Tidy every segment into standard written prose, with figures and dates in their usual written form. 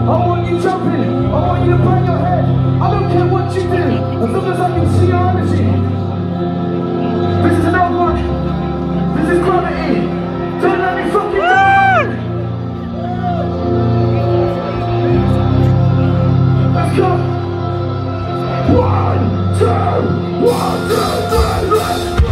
I want you jumping. I want you to bang your head. I don't care what you do, as long as I can see your energy. This is another one. This is Gravity. Don't let me fucking down. Let's go. 1, 2, 1, 2, 3, let's go.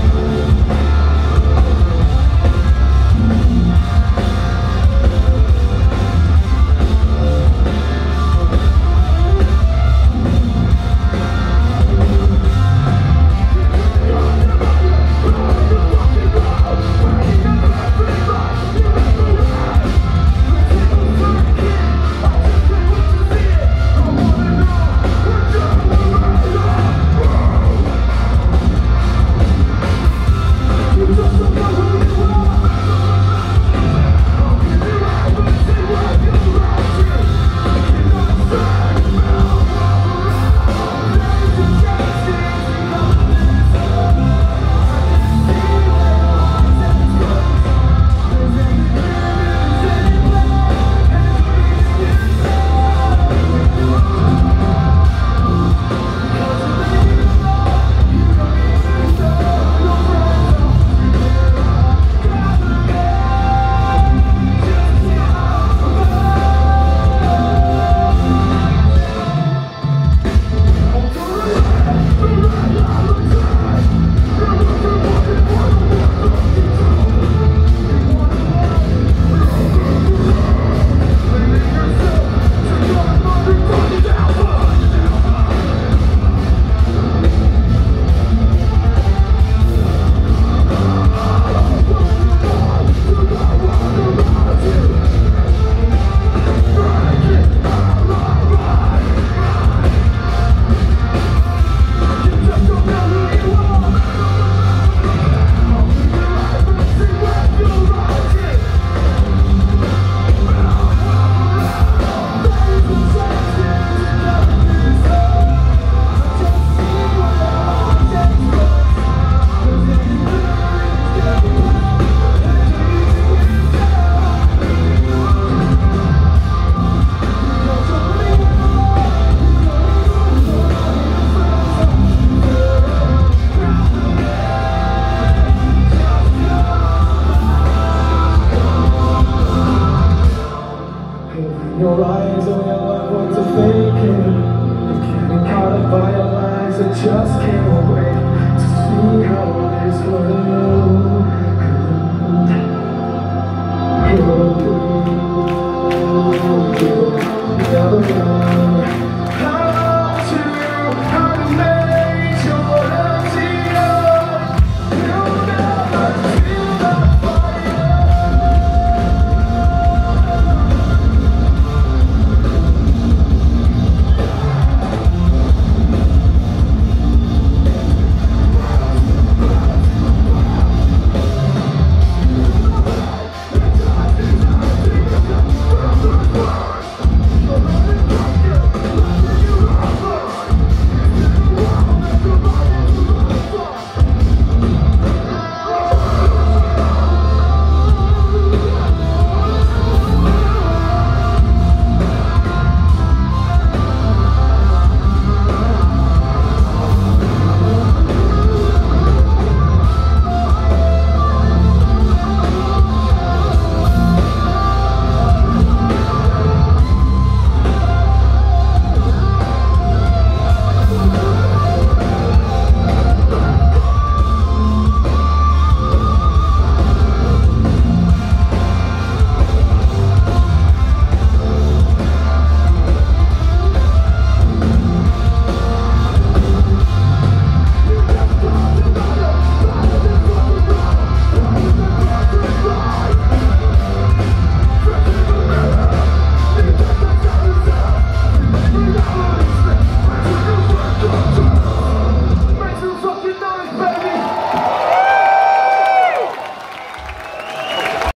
Your eyes on your love want to fake it. You're getting caught up by your lies. I just can't wait to see how it's gonna